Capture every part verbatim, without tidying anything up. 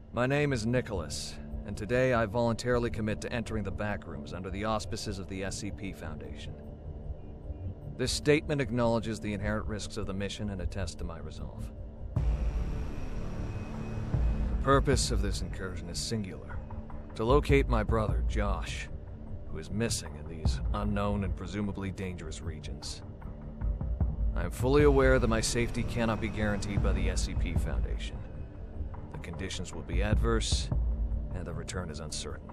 My name is Nicholas, and today I voluntarily commit to entering the Backrooms under the auspices of the S C P Foundation. This statement acknowledges the inherent risks of the mission and attests to my resolve. The purpose of this incursion is singular: to locate my brother, Josh, who is missing in these unknown and presumably dangerous regions. I am fully aware that my safety cannot be guaranteed by the S C P Foundation. The conditions will be adverse, and the return is uncertain.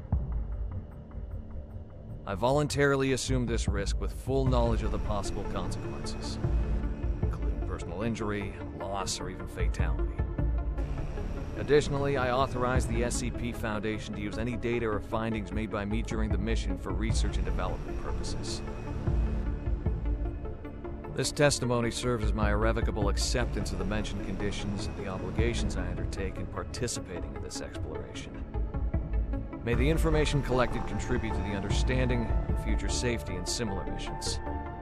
I voluntarily assume this risk with full knowledge of the possible consequences, including personal injury, loss, or even fatality. Additionally, I authorize the S C P Foundation to use any data or findings made by me during the mission for research and development purposes. This testimony serves as my irrevocable acceptance of the mentioned conditions and the obligations I undertake in participating in this exploration. May the information collected contribute to the understanding and future safety in similar missions.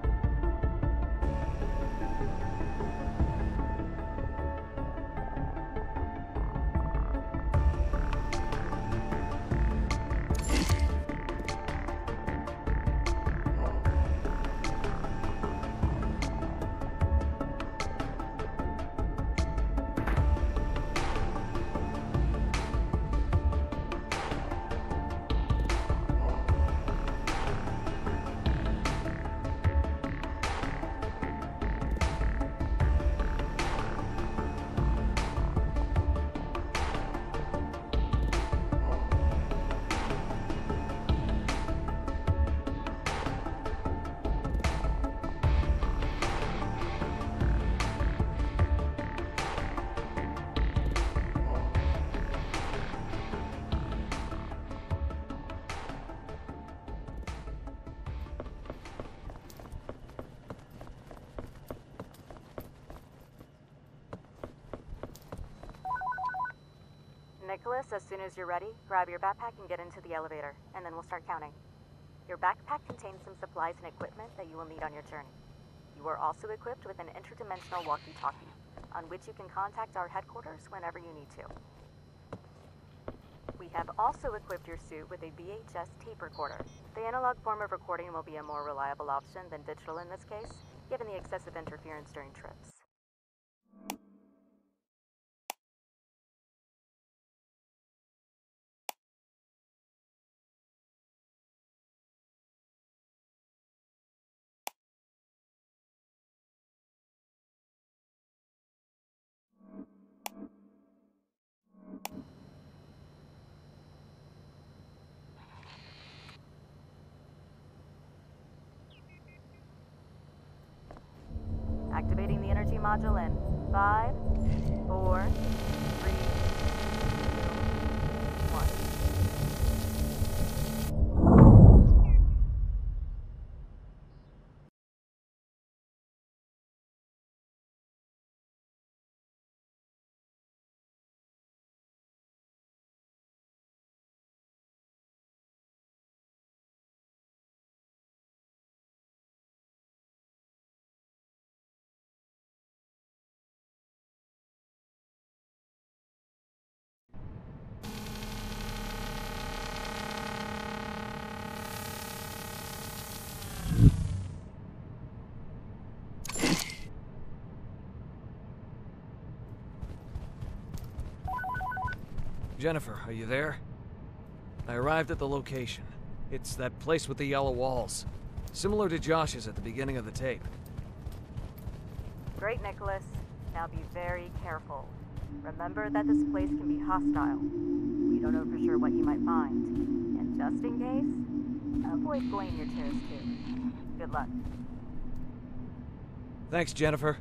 Nicholas, as soon as you're ready, grab your backpack and get into the elevator, and then we'll start counting. Your backpack contains some supplies and equipment that you will need on your journey. You are also equipped with an interdimensional walkie-talkie, on which you can contact our headquarters whenever you need to. We have also equipped your suit with a V H S tape recorder. The analog form of recording will be a more reliable option than digital in this case, given the excessive interference during trips. Activating the energy module in five, four, three, two, one. Jennifer, are you there? I arrived at the location. It's that place with the yellow walls. Similar to Josh's at the beginning of the tape. Great, Nicholas. Now be very careful. Remember that this place can be hostile. We don't know for sure what you might find. And just in case, avoid blowing your chairs too. Good luck. Thanks, Jennifer.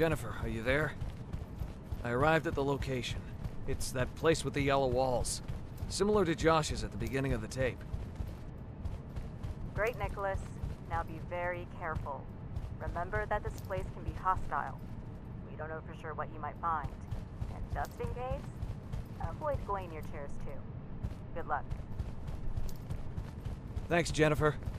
Jennifer, are you there? I arrived at the location. It's that place with the yellow walls. Similar to Josh's at the beginning of the tape. Great, Nicholas. Now be very careful. Remember that this place can be hostile. We don't know for sure what you might find. And just in case, avoid going near chairs too. Good luck. Thanks, Jennifer.